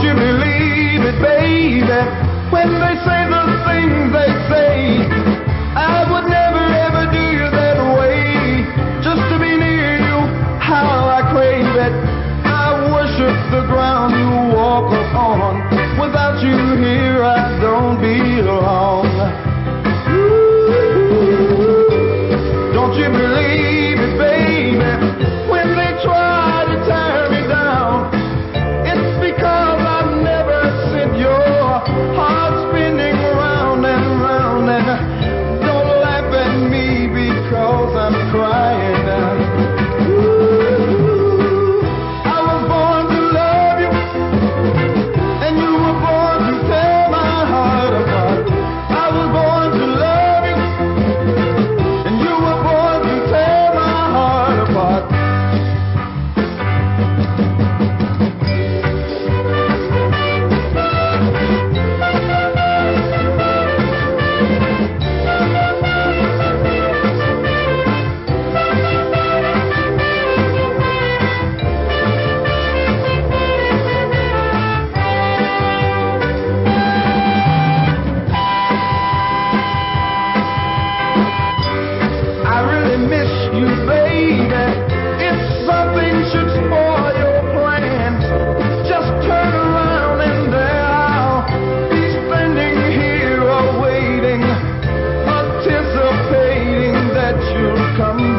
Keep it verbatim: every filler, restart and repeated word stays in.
you believe it, baby, when they say the things they say? I would never ever do you that way, just to be near you, how I crave it. I worship the ground you walk upon. Without you here, I don't belong. Don't you believe it, baby, when they try to tear me down? It's because I've never sent your heart spinning round and round. And don't laugh at me because I'm crying. I was born to love you, and you were born to tear my heart apart. I was born to love you, and you were born to tear my heart apart. I really miss you, baby. If something should spoil your plans, just turn around and there I'll be standing here awaiting, anticipating that you'll come